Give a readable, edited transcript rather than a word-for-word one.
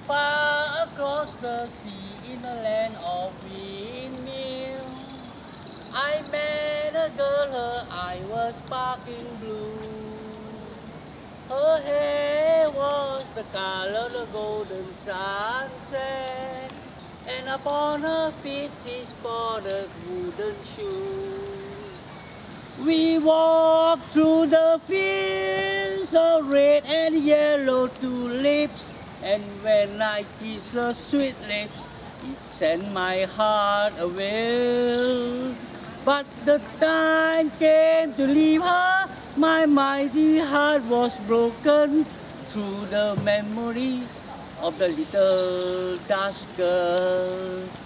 Far across the sea in a land of windmill, I met a girl, her eye was sparkling blue. Her hair was the color of the golden sunset, and upon her feet she sported wooden shoes. We walked through the fields of red and yellow tulips, and when I kissed her sweet lips, it sent my heart away. But the time came to leave her, my mighty heart was broken through the memories of the little Dutch girl.